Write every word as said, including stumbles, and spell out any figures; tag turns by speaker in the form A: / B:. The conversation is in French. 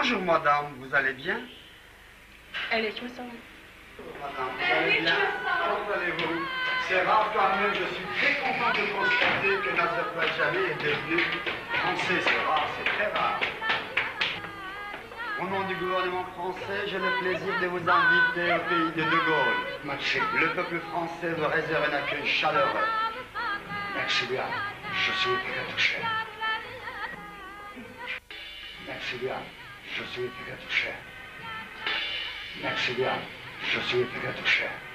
A: Bonjour madame, vous allez bien?
B: Elle est soixante.
A: Madame, vous allez bien? Comment allez-vous? C'est rare quand même, je suis très content de constater que Nazarbaï Jami est devenu français. C'est rare, c'est très rare. Au nom du gouvernement français, j'ai le plaisir de vous inviter au pays de De Gaulle. Le peuple français vous réserve un accueil chaleureux.
C: Merci bien, je suis très touché. Merci bien, je suis très touché. Merci bien, je suis très touché.